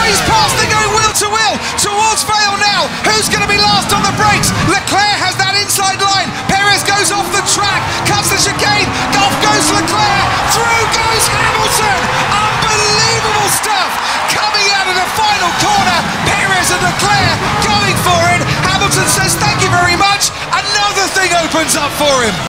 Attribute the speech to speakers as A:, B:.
A: He's past, they're going wheel to wheel towards Vale now. Who's going to be last on the brakes? Leclerc has that inside line. Perez goes off the track, cuts the chicane. Off goes Leclerc. Through goes Hamilton. Unbelievable stuff coming out of the final corner. Perez and Leclerc going for it. Hamilton says thank you very much. Another thing opens up for him.